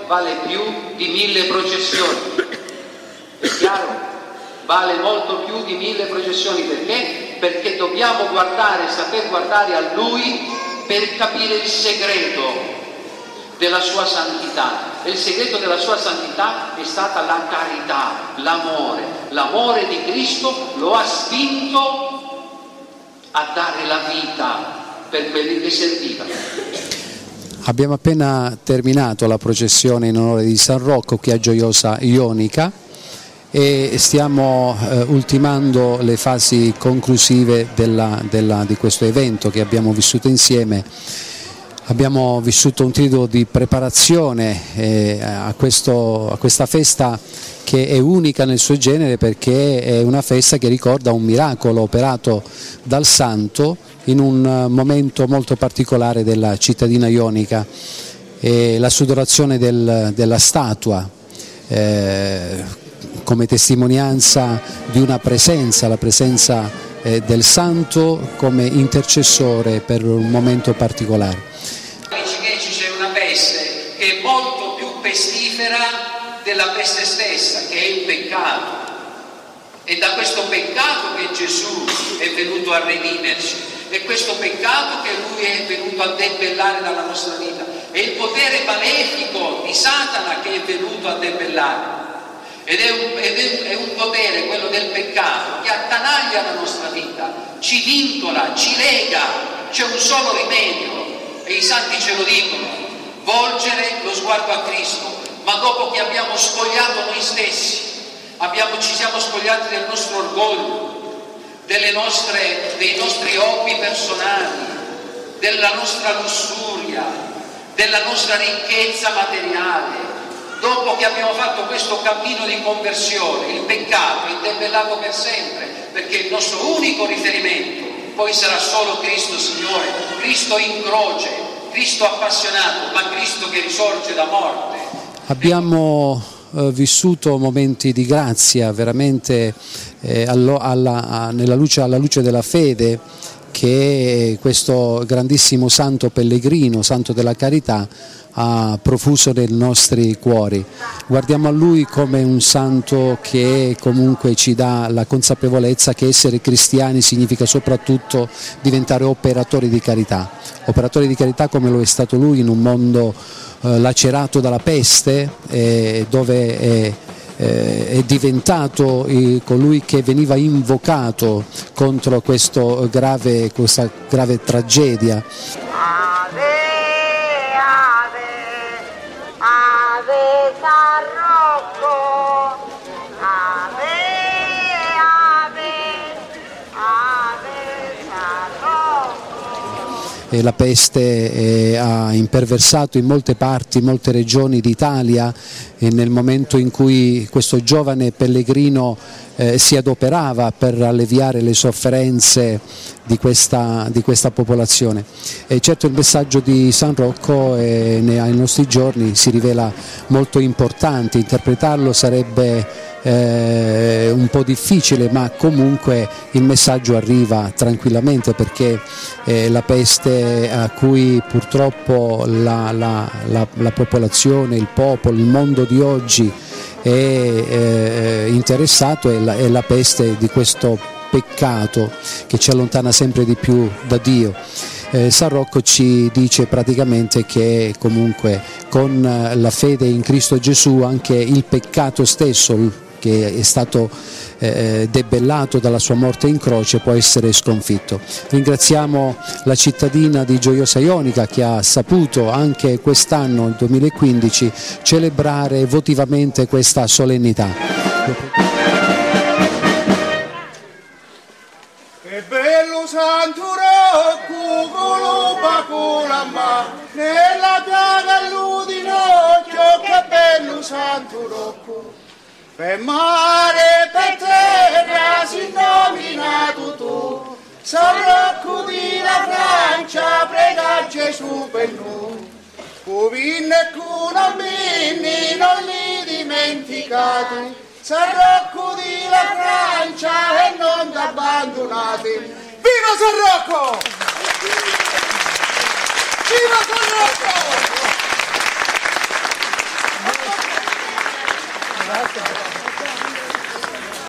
vale più di 1000 processioni. È chiaro? Vale molto più di 1000 processioni. Perché? Perché dobbiamo guardare, saper guardare a Lui per capire il segreto della sua santità. E il segreto della sua santità è stata la carità, l'amore. L'amore di Cristo lo ha spinto a dare la vita per quelli che servivano. Abbiamo appena terminato la processione in onore di San Rocco qui a Gioiosa Ionica e stiamo ultimando le fasi conclusive di questo evento che abbiamo vissuto insieme. Abbiamo vissuto un periodo di preparazione a questa festa che è unica nel suo genere, perché è una festa che ricorda un miracolo operato dal Santo in un momento molto particolare della cittadina ionica, la sudorazione della statua come testimonianza di una presenza, la presenza del Santo come intercessore per un momento particolare. C'è una peste che è molto più pestifera della peste stessa, che è il peccato. È da questo peccato che Gesù è venuto a redimerci, è questo peccato che Lui è venuto a debellare dalla nostra vita, è il potere malefico di Satana che è venuto a debellare. Ed è un potere, quello del peccato, che attanaglia la nostra vita, ci vincola, ci lega. C'è un solo rimedio, e i santi ce lo dicono: volgere lo sguardo a Cristo. Ma dopo che abbiamo spogliato noi stessi, ci siamo spogliati del nostro orgoglio, dei nostri hobby personali, della nostra lussuria, della nostra ricchezza materiale. Dopo che abbiamo fatto questo cammino di conversione, il peccato è debellato per sempre, perché il nostro unico riferimento poi sarà solo Cristo Signore, Cristo in croce, Cristo appassionato, ma Cristo che risorge da morte. Abbiamo vissuto momenti di grazia veramente alla luce della fede che questo grandissimo santo pellegrino, santo della carità, ha profuso nei nostri cuori. Guardiamo a lui come un santo che comunque ci dà la consapevolezza che essere cristiani significa soprattutto diventare operatori di carità come lo è stato lui in un mondo lacerato dalla peste, dove è diventato colui che veniva invocato contro questa grave tragedia. La peste ha imperversato in molte parti, in molte regioni d'Italia, e nel momento in cui questo giovane pellegrino si adoperava per alleviare le sofferenze di questa popolazione. E certo il messaggio di San Rocco ai nostri giorni si rivela molto importante, interpretarlo sarebbe un po' difficile, ma comunque il messaggio arriva tranquillamente, perché la peste a cui purtroppo la popolazione, il popolo, il mondo di oggi è interessato è la peste di questo peccato che ci allontana sempre di più da Dio. San Rocco ci dice praticamente che comunque con la fede in Cristo Gesù anche il peccato stesso, che è stato debellato dalla sua morte in croce, può essere sconfitto. Ringraziamo la cittadina di Gioiosa Ionica che ha saputo anche quest'anno, il 2015, celebrare votivamente questa solennità. Che bello Santo Rocco, colopa colamba, nella piaga all'udinocchio, che bello Santo Rocco. Per mare, per terra, si nominato tu, San Rocco di la Francia, prega Gesù per noi. Cuvin e cunambini, non li dimenticate, San Rocco di la Francia e non t'abbandonate. Viva San Rocco! Viva San Rocco! Grazie.